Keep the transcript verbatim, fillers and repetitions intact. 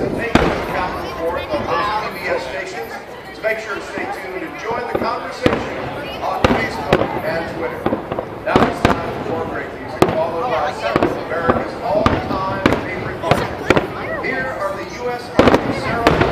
and thank you to Calvin Ford on those P B S stations. So make sure to stay tuned and join the conversation on Facebook and Twitter. Now it's time for more great music, followed by some of America's all-time favorite artists. Here are the U S Army Sarah